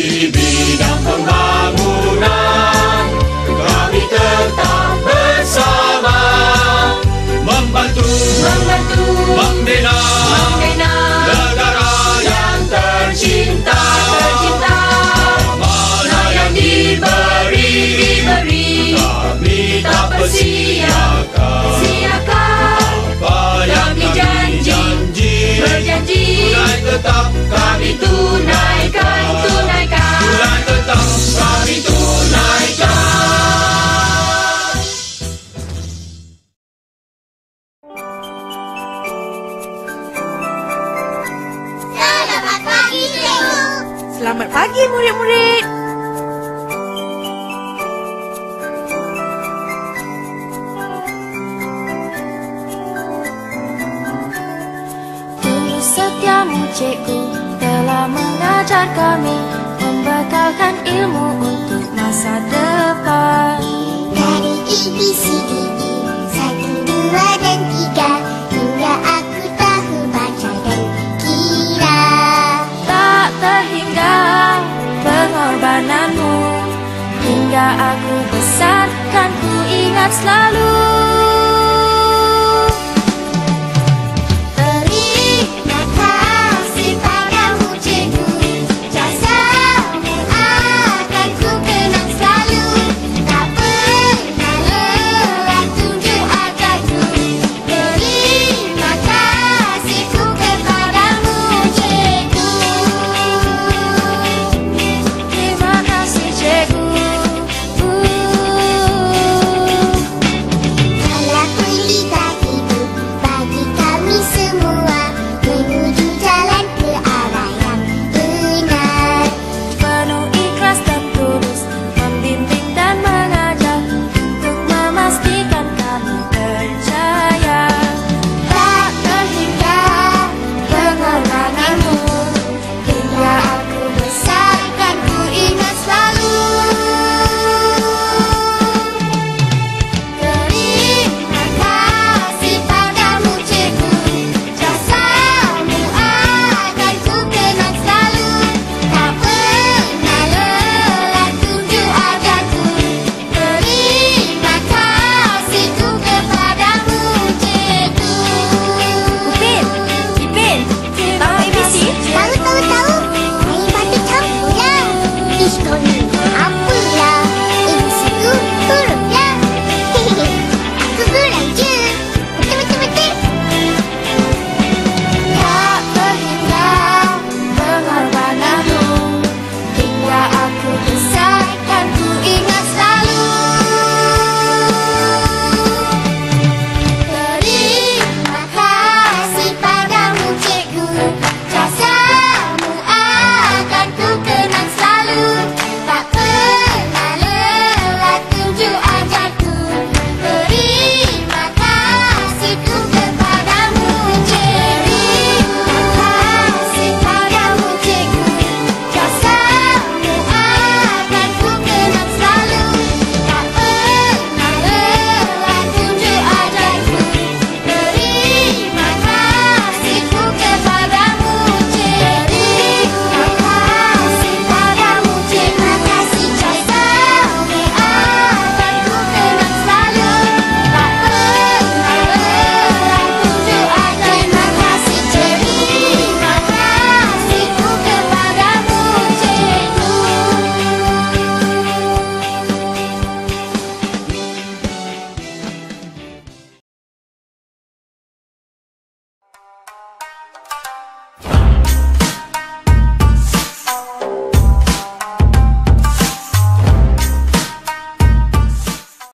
bidang pembangunan kami tetap bersama, membantu membina negara yang tercinta. Mana yang diberi kami tak persiakan. Apa yang kami berjanji tetap kami tunaikan. Tetap kami tunaikan. Selamat pagi, cikgu. Selamat pagi, murid-murid. Tulus setiamu, cikgu, telah mengajar kami, membekalkan ilmu untuk masa depan. Dari ABCDE 1, 2 dan 3 hingga aku tahu baca dan kira. Tak terhingga pengorbananmu, hingga aku besar kan ku ingat selalu.